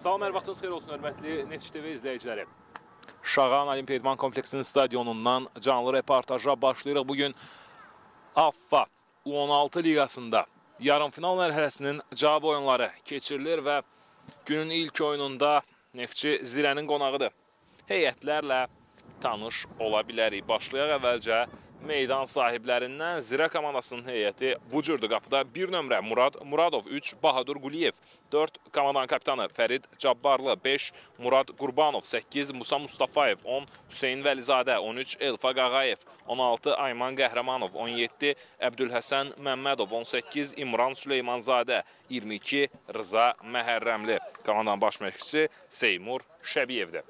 Salam, hər vaxtınız xeyir olsun, hörmətli Neftçi TV izləyiciləri. Şağan Olimpiya İdman Kompleksinin stadionundan canlı reportaja başlayırıq. Bugün AFFA U16 liqasında yarımfinal mərhələsinin cavab oyunları keçirilir və günün ilk oyununda Neftçi Zirənin qonağıdır. Heyətlərlə tanış ola bilərik. Başlayaq əvvəlcə meydan sahiblərindən. Zirə komandasının heyəti bu cürdür. Qapıda 1 nömrə Murad Muradov, 3 Bahadur Quliyev, 4 komandanın kapitanı Fərid Cabbarlı, 5 Murad Qurbanov, 8 Musa Mustafayev, 10 Hüseyin Vəlizadə, 13 Elfa Qağayev, 16 Ayman Qəhrəmanov, 17 Əbdülhəsən Məmmədov, 18 İmran Süleymanzadə, 22 Rıza Məhərrəmli. Komandanın baş məşqçisi Seymur Şəbiyevdir.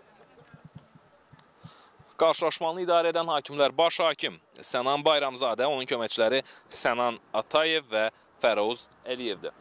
Qarşılaşmanı idarə edən hakimlər baş hakim Sənan Bayramzadə, onun köməkçiləri Sənan Atayev və Fəroz Əliyevdir.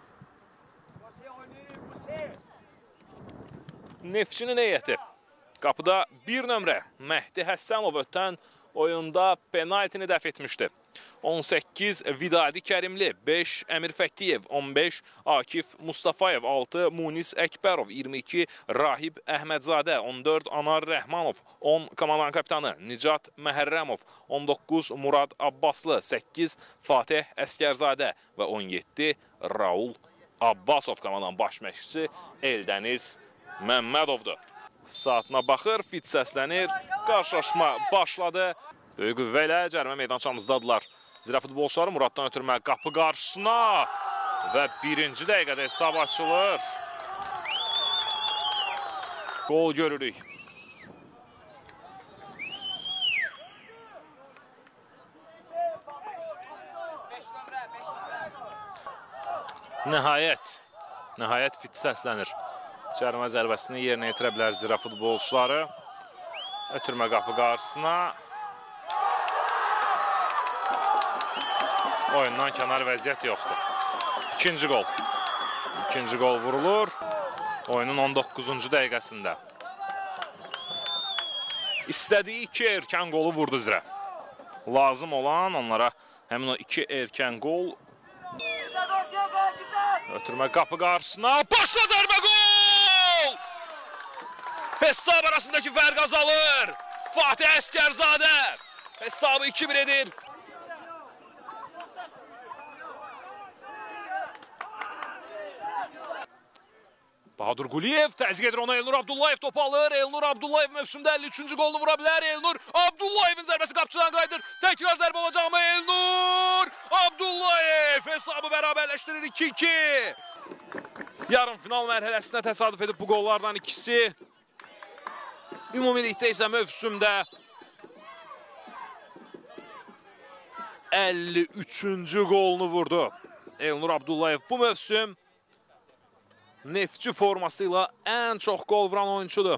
Neftçinin heyəti qapıda 1 nömrə Məhdi Həssanov ötən oyunda penaltini dəf etmişdi. 18 Vidadi Kərimli, 5 Əmir Fəttiyev, 15 Akif Mustafayev, 6 Munis Əkbərov, 22 Rahib Əhmədzadə, 14 Anar Rəhmanov, 10 komandanın kapitanı Nicat Məhərrəmov, 19 Murad Abbaslı, 8 Fatih Əskərzadə və 17 Raul Abbasov. Komandanın baş məşqçisi Eldəniz Məmmədovdur. Saatına baxır, fit səslənir, qarşılaşma başladı. Böyük qüvvə ilə cərimə meydançamızdadılar. Zirə futbolçuları Muraddan ötürmə qapı qarşısına və 1-ci dəqiqədə hesab açılır. Gol görürük. Nəhayət fit səslənir. Cərimə zərbəsini yerinə yetirə bilər Zirə futbolçuları. Ötürmə qapı qarşısına. Oyundan kənar vəziyyət yoxdur. İkinci gol. İkinci gol vurulur. Oyunun 19-cu dəqiqəsində. İstədiyi 2 erkən qolu vurdu Zirə. Lazım olan onlara həmin o 2 erkən qol. Ötürmə qapı qarşısına. Başla zərbə, gol! Hesab arasındakı fərq azalır. Fatih Əskərzadə hesabı 2-1 edir. Bahadur Quliyev təzyiq edir ona. Elnur Abdullayev topu alır. Elnur Abdullayev mövsümdə 53-cü qolunu vura bilər. Elnur Abdullayevin zərbəsi qapçıdan qayıdır. Təkrar zərbə olacaq mı? Elnur Abdullayev hesabı bərabərləşdirir 2-2. Yarım final mərhələsinə təsadüf edib bu qollardan ikisi. Ümumilikdə isə mövsümdə 53-cü qolunu vurdu. Elnur Abdullayev bu mövsüm Neftçi forması ilə ən çox qol vuran oyuncudur.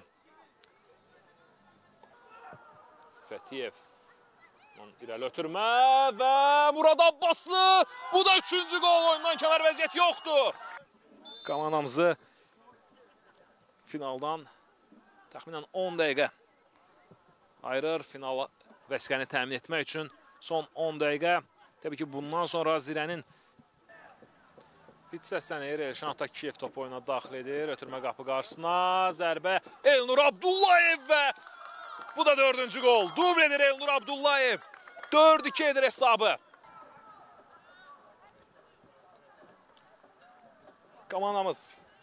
Fətiyev irəli ötürmə və Murad Abbaslı. Bu da 3-cü qol, oyundan kənar vəziyyət yoxdur. Komandamızı finaldan təxminən 10 dəqiqə ayırır. Final vəsiqəni təmin etmək üçün son 10 dəqiqə. Təbii ki, bundan sonra Zirənin fit səslənir. Elşan Atakiyev topu oyuna daxil edir. Ötürmə qapı qarşısına. Zərbə Elnur Abdullayev və bu da 4-cü qol. Dubl edir Elnur Abdullayev. 4-2 edir hesabı. Komandamız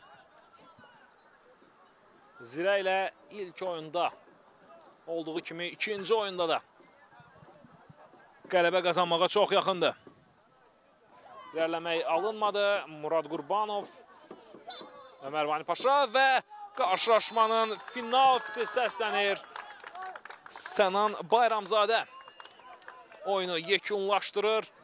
Zirə ilə ilk oyunda olduğu kimi ikinci oyunda da qələbə qazanmağa çox yaxındır. İlerləmək alınmadı. Murad Qurbanov, Ömər Vani Paşa və qarşılaşmanın final fiti səslənir. Sənan Bayramzadə oyunu yekunlaşdırır.